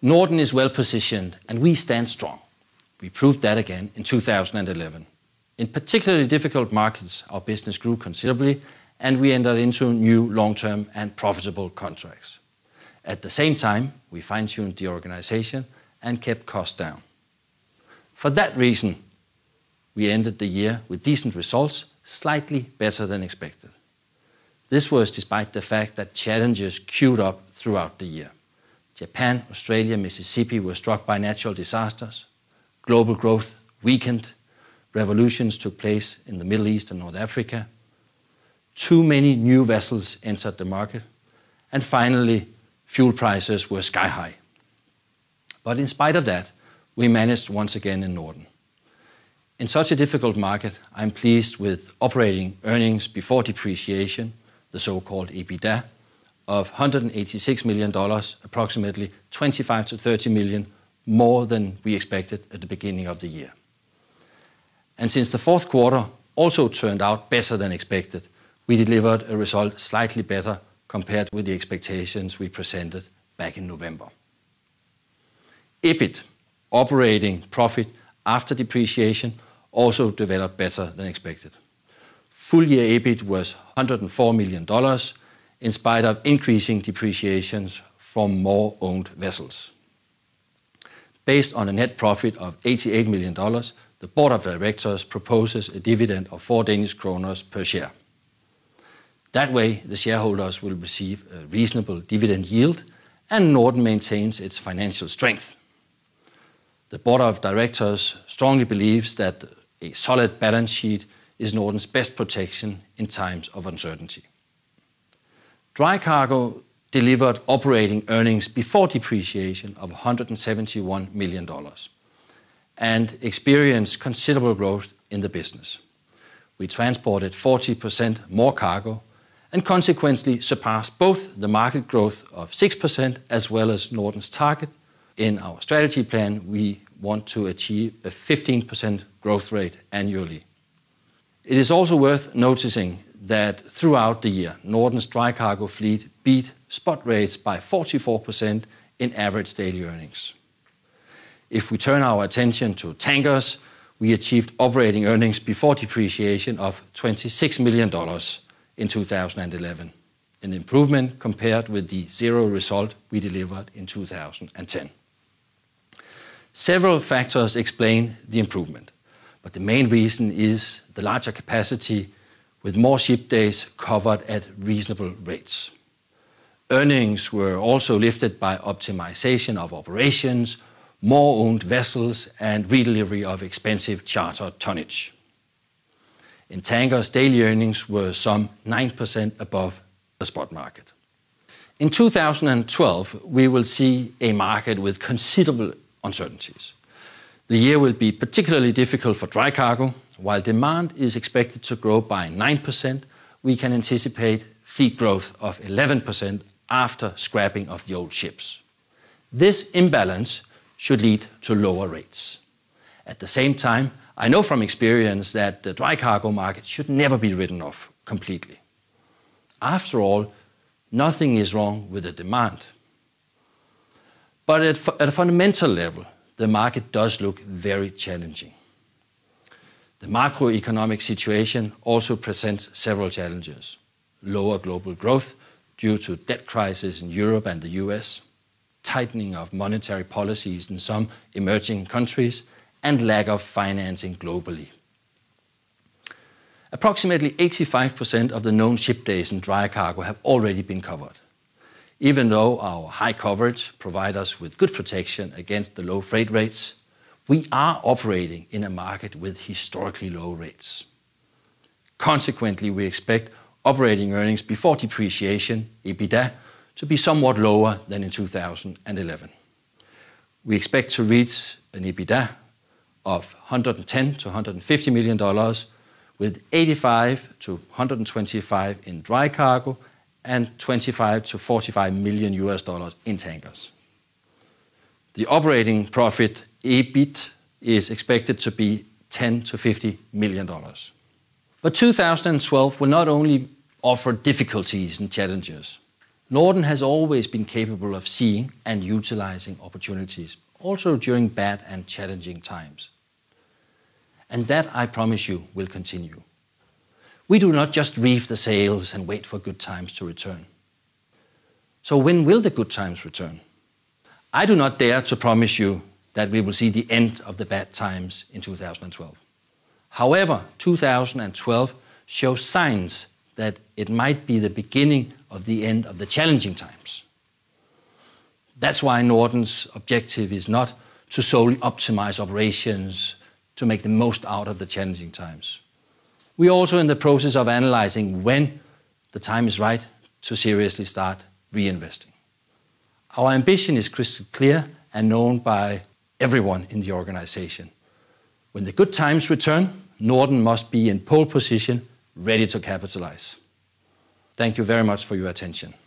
Norden is well positioned and we stand strong. We proved that again in 2011. In particularly difficult markets, our business grew considerably and we entered into new long-term and profitable contracts. At the same time, we fine-tuned the organization and kept costs down. For that reason, we ended the year with decent results, slightly better than expected. This was despite the fact that challenges queued up throughout the year. Japan, Australia, Mississippi were struck by natural disasters. Global growth weakened. Revolutions took place in the Middle East and North Africa. Too many new vessels entered the market. And finally, fuel prices were sky high. But in spite of that, we managed once again in Norden. In such a difficult market, I'm pleased with operating earnings before depreciation, the so-called EBITDA, of $186 million, approximately 25 to 30 million more than we expected at the beginning of the year. And since the fourth quarter also turned out better than expected, we delivered a result slightly better compared with the expectations we presented back in November. EBIT, operating profit after depreciation, also developed better than expected. Full-year EBIT was $104 million, in spite of increasing depreciations from more owned vessels. Based on a net profit of $88 million, the Board of Directors proposes a dividend of 4 Danish kroner per share. That way, the shareholders will receive a reasonable dividend yield and Norden maintains its financial strength. The Board of Directors strongly believes that a solid balance sheet is Norden's best protection in times of uncertainty. Dry cargo delivered operating earnings before depreciation of $171 million and experienced considerable growth in the business. We transported 40% more cargo and consequently surpassed both the market growth of 6% as well as Norden's target. In our strategy plan, we want to achieve a 15% growth rate annually. It is also worth noticing that throughout the year, Norden's dry cargo fleet beat spot rates by 44% in average daily earnings. If we turn our attention to tankers, we achieved operating earnings before depreciation of $26 million in 2011, an improvement compared with the zero result we delivered in 2010. Several factors explain the improvement, but the main reason is the larger capacity with more ship days covered at reasonable rates. Earnings were also lifted by optimization of operations, more owned vessels, and redelivery of expensive charter tonnage. In tankers, daily earnings were some 9% above the spot market. In 2012, we will see a market with considerable uncertainties. The year will be particularly difficult for dry cargo. While demand is expected to grow by 9%, we can anticipate fleet growth of 11% after scrapping of the old ships. This imbalance should lead to lower rates. At the same time, I know from experience that the dry cargo market should never be written off completely. After all, nothing is wrong with the demand. But at a fundamental level, the market does look very challenging. The macroeconomic situation also presents several challenges. Lower global growth due to debt crisis in Europe and the US, tightening of monetary policies in some emerging countries, and lack of financing globally. Approximately 85% of the known ship days in dry cargo have already been covered. Even though our high coverage provides us with good protection against the low freight rates, we are operating in a market with historically low rates. Consequently, we expect operating earnings before depreciation, EBITDA, to be somewhat lower than in 2011. We expect to reach an EBITDA of $110 to $150 million, with 85 to 125 in dry cargo and 25 to 45 million US dollars in tankers. The operating profit, EBIT, is expected to be $10 to $50 million. But 2012 will not only offer difficulties and challenges. Norden has always been capable of seeing and utilizing opportunities, also during bad and challenging times. And that, I promise you, will continue. We do not just reef the sails and wait for good times to return. So when will the good times return? I do not dare to promise you that we will see the end of the bad times in 2012. However, 2012 shows signs that it might be the beginning of the end of the challenging times. That's why Norden's objective is not to solely optimize operations to make the most out of the challenging times. We are also in the process of analyzing when the time is right to seriously start reinvesting. Our ambition is crystal clear and known by everyone in the organization. When the good times return, Norden must be in pole position, ready to capitalize. Thank you very much for your attention.